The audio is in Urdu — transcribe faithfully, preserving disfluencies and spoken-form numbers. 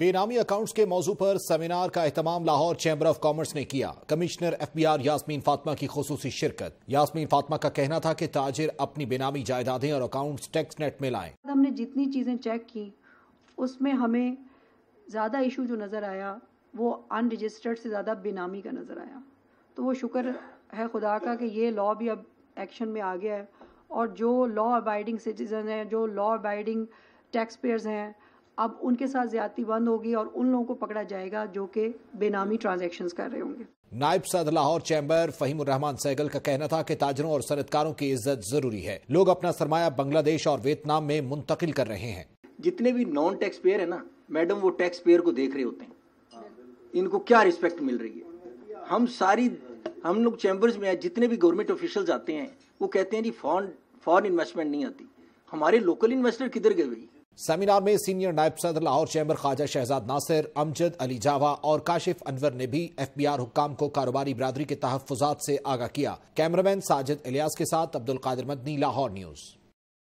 بے نامی اکاؤنٹس کے موضوع پر سیمینار کا اہتمام لاہور چیمبر آف کامرس نے کیا۔ Commissioner F B R Yasmeen Fatima کی خصوصی شرکت۔ یاسمین فاطمہ کا کہنا تھا کہ تاجر اپنی بے نامی جائیدادیں اور اکاؤنٹس ٹیکس نیٹ میں لائیں۔ ہم نے جتنی چیزیں چیک کی اس میں ہمیں زیادہ ایشو جو نظر آیا وہ ان رجسٹرڈ سے زیادہ بے نامی کا نظر آیا، تو وہ شکر ہے خدا کا کہ یہ لا بھی اب ایکشن میں آ گیا ہے، اور جو لا ابائڈنگ سٹیزن ہیں، جو لا ابائڈنگ ٹیکس پیئرز ہیں، اب ان کے ساتھ زیادتی بند ہوگی اور ان لوگوں کو پکڑا جائے گا جو کہ بے نامی ٹرانزیکشنز کر رہے ہوں گے۔ نائب صدر لاہور چیمبر فہیم الرحمان سہگل کا کہنا تھا کہ تاجروں اور صنعتکاروں کی عزت ضروری ہے۔ لوگ اپنا سرمایہ بنگلہ دیش اور ویتنام میں منتقل کر رہے ہیں۔ جتنے بھی نان ٹیکس پیئر ہیں نا میڈم، وہ ٹیکس پیئر کو دیکھ رہے ہوتے ہیں، ان کو کیا رسپیکٹ مل رہی ہے۔ ہم ساری ہم لوگ چیمبرز میں جتنے بھی گورنمنٹ آفیشلز آتے ہیں وہ کہتے ہیں جی فارن فارن انویسٹمنٹ نہیں آتی، ہمارے لوکل انویسٹر کدھر گئے بھائی؟ سیمینار میں سینئر نائب صدر لاہور چیمبر خواجہ شہزاد ناصر، امجد علی جاوا اور کاشف انور نے بھی ایف بی آر حکام کو کاروباری برادری کے تحفظات سے آگاہ کیا۔ کیمرامین ساجد الیاس کے ساتھ عبدالقادر مدنی، لاہور نیوز۔